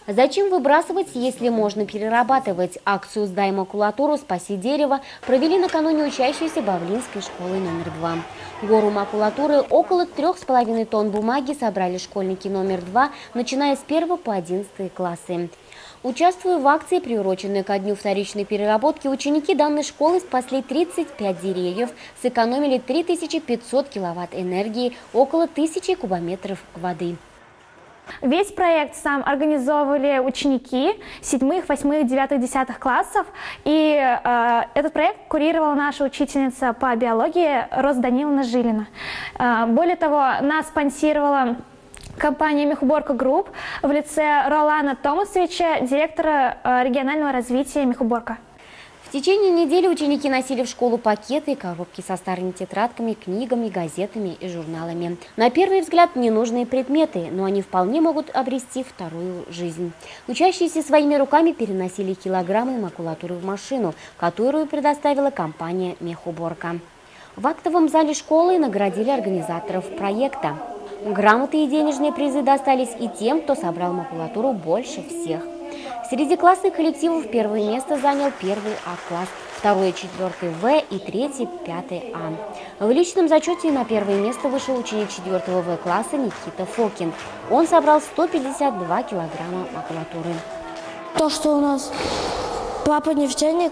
Зачем выбрасывать, если можно перерабатывать? Акцию «Сдай макулатуру, спаси дерево» провели накануне учащиеся Бавлинской школы номер 2. Гору макулатуры, около 3,5 тонн бумаги, собрали школьники номер 2, начиная с 1 по 11 классы. Участвуя в акции, приуроченной ко дню вторичной переработки, ученики данной школы спасли 35 деревьев, сэкономили 3500 киловатт энергии, около 1000 кубометров воды. Весь проект сам организовывали ученики 7, 8, 9, 10 классов. И этот проект курировала наша учительница по биологии Роза Даниловна Жилина. Более того, нас спонсировала компания «Мехуборка Групп» в лице Ролана Томасовича, директора регионального развития «Мехуборка». В течение недели ученики носили в школу пакеты и коробки со старыми тетрадками, книгами, газетами и журналами. На первый взгляд ненужные предметы, но они вполне могут обрести вторую жизнь. Учащиеся своими руками переносили килограммы макулатуры в машину, которую предоставила компания «Мехуборка». В актовом зале школы наградили организаторов проекта. Грамоты и денежные призы достались и тем, кто собрал макулатуру больше всех. Среди классных коллективов первое место занял 1 А-класс, 2 и 4 В и 3 5 А. В личном зачете на первое место вышел ученик 4 В-класса Никита Фокин. Он собрал 152 килограмма макулатуры. То, что у нас папа нефтяник,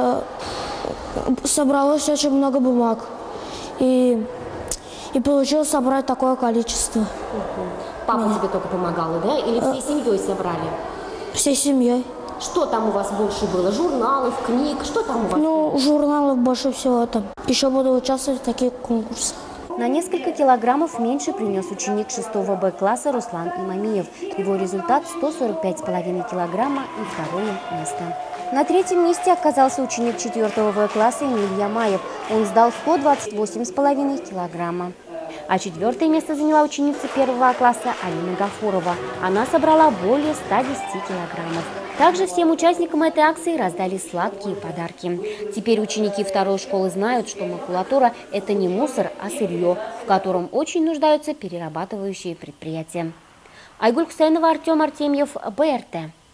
собралось очень много бумаг. И получилось собрать такое количество. Папа тебе только помогала, да? Или всей семьей собрали? Всей семьей. Что там у вас больше было? Журналов, книг? Что там у вас? Ну, журналов больше всего там. Еще буду участвовать в таких конкурсах. На несколько килограммов меньше принес ученик 6 Б-класса Руслан Имамиев. Его результат 145,5 килограмма и второе место. На третьем месте оказался ученик 4 В-класса Эмиль Ямаев. Он сдал 128,5 килограмма. А четвертое место заняла ученица 1 А-класса Алина Гафурова. Она собрала более 110 килограммов. Также всем участникам этой акции раздали сладкие подарки. Теперь ученики второй школы знают, что макулатура – это не мусор, а сырье, в котором очень нуждаются перерабатывающие предприятия. Айгуль Хусейнова, Артем Артемьев, БРТ.